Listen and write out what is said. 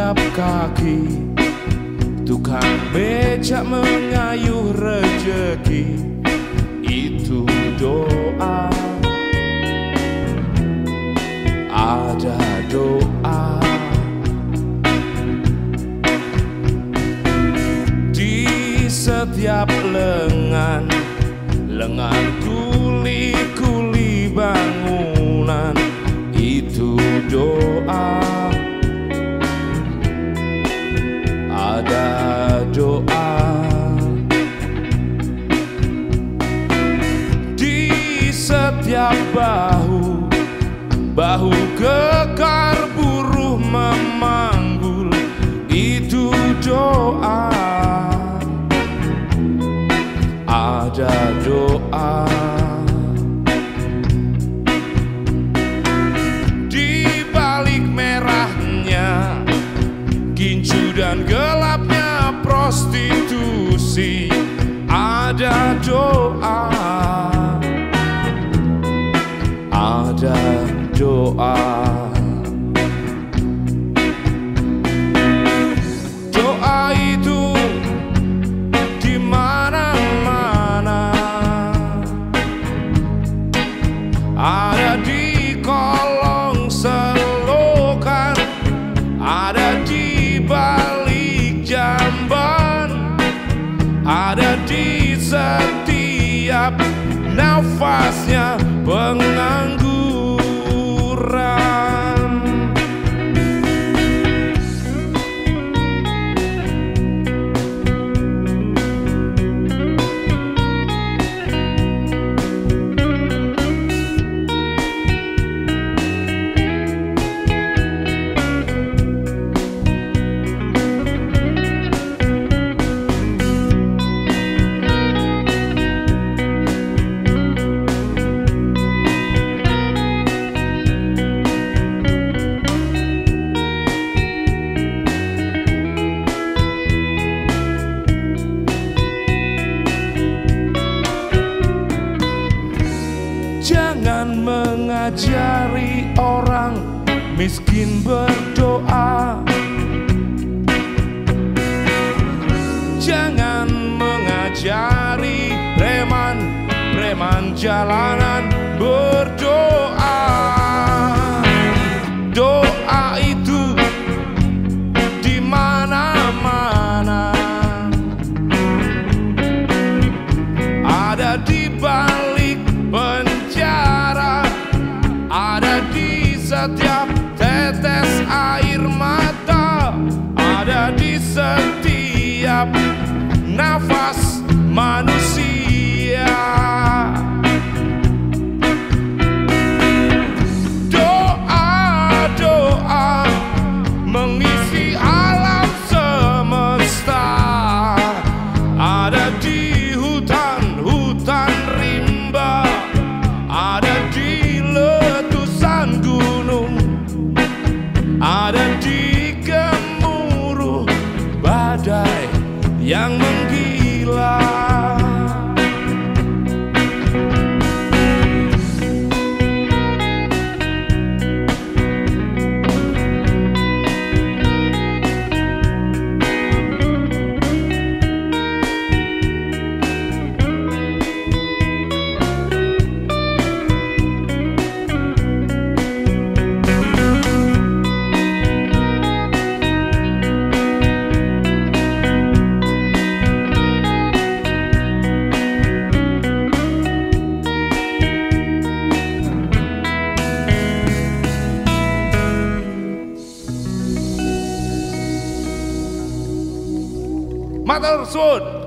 setiap kaki, tukang becak mengayuh rejeki. Itu doa, ada doa di setiap lengan, lengan kuli-kuli bangunan. Itu doa, ada doa di setiap bahu, bahu kekar buruh memanggul. Itu doa, ada doa di balik merahnya gincu dan gelapnya prostitusi. Ada doa, ada doa. Doa itu di mana-mana, ada di kolong selokan, ada di balik jamban, ada di setiap nafasnya pengangguran. Jangan mengajari orang miskin berdoa. Jangan mengajari preman jalanan berdoa. Doa itu di mana-mana, ada di balik penjara, ada di setiap tetes air mata, ada di setiap nafas manusia. Doa, doa mengisi alam semesta, ada di hutan-hutan rimba, ada di letusan gunung, ada di gemuruh badai yang menggila. Matur suwun.